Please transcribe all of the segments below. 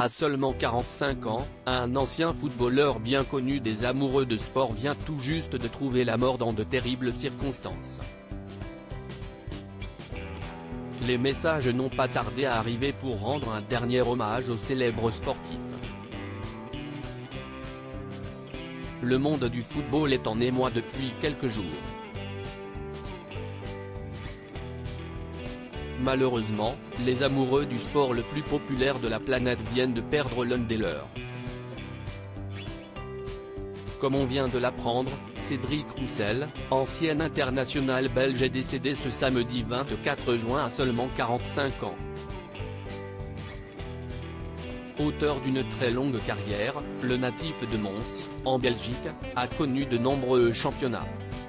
À seulement 45 ans, un ancien footballeur bien connu des amoureux de sport vient tout juste de trouver la mort dans de terribles circonstances. Les messages n'ont pas tardé à arriver pour rendre un dernier hommage au célèbre sportif. Le monde du football est en émoi depuis quelques jours. Malheureusement, les amoureux du sport le plus populaire de la planète viennent de perdre l'un des leurs. Comme on vient de l'apprendre, Cédric Roussel, ancien international belge, est décédé ce samedi 24 juin à seulement 45 ans. Auteur d'une très longue carrière, le natif de Mons, en Belgique, a connu de nombreux championnats.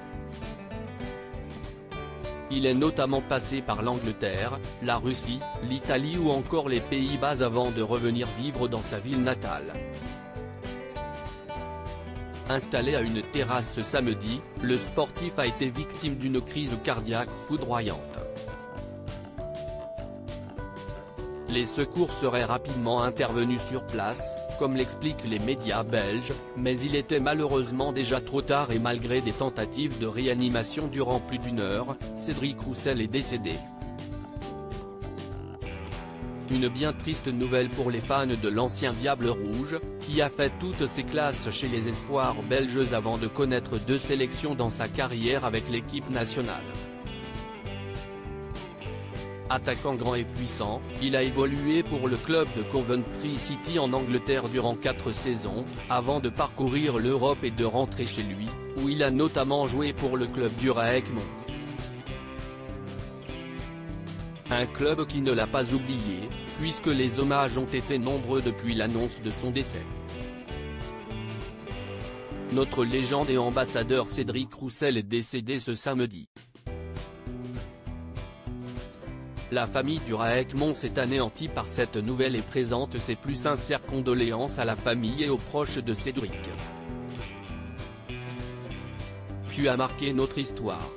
Il est notamment passé par l'Angleterre, la Russie, l'Italie ou encore les Pays-Bas avant de revenir vivre dans sa ville natale. Installé à une terrasse ce samedi, le sportif a été victime d'une crise cardiaque foudroyante. Les secours seraient rapidement intervenus sur place, comme l'expliquent les médias belges, mais il était malheureusement déjà trop tard et malgré des tentatives de réanimation durant plus d'une heure, Cédric Roussel est décédé. Une bien triste nouvelle pour les fans de l'ancien Diable Rouge, qui a fait toutes ses classes chez les espoirs belges avant de connaître 2 sélections dans sa carrière avec l'équipe nationale. Attaquant grand et puissant, il a évolué pour le club de Coventry City en Angleterre durant 4 saisons, avant de parcourir l'Europe et de rentrer chez lui, où il a notamment joué pour le club du RAEC Mons. Un club qui ne l'a pas oublié, puisque les hommages ont été nombreux depuis l'annonce de son décès. Notre légende et ambassadeur Cédric Roussel est décédé ce samedi. La famille du RAEC Mons est anéantie par cette nouvelle et présente ses plus sincères condoléances à la famille et aux proches de Cédric. Tu as marqué notre histoire.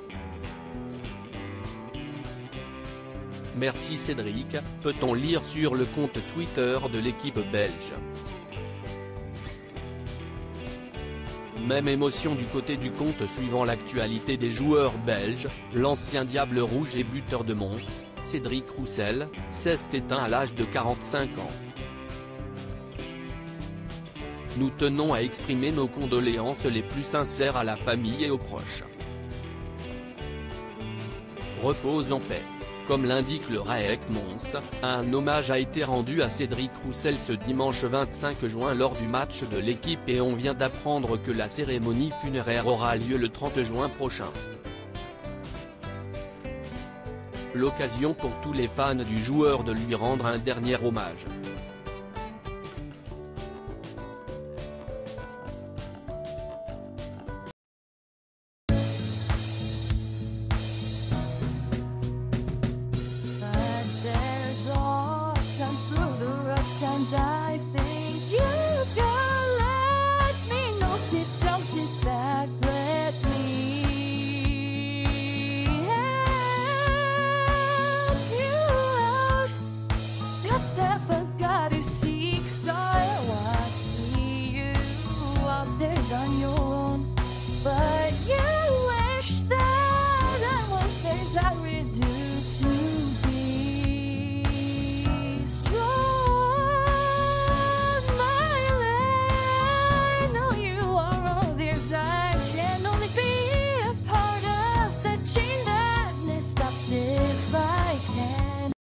Merci Cédric, peut-on lire sur le compte Twitter de l'équipe belge. Même émotion du côté du compte suivant l'actualité des joueurs belges, l'ancien Diable Rouge et buteur de Mons, Cédric Roussel, s'est éteint à l'âge de 45 ans. Nous tenons à exprimer nos condoléances les plus sincères à la famille et aux proches. Repose en paix. Comme l'indique le RAEC Mons, un hommage a été rendu à Cédric Roussel ce dimanche 25 juin lors du match de l'équipe et on vient d'apprendre que la cérémonie funéraire aura lieu le 30 juin prochain. L'occasion pour tous les fans du joueur de lui rendre un dernier hommage.